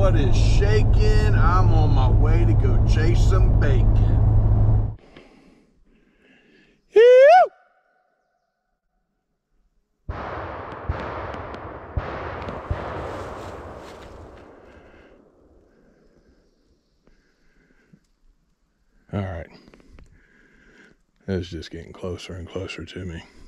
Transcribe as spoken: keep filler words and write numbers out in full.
What is shaking? I'm on my way to go chase some bacon. All right. It's just getting closer and closer to me.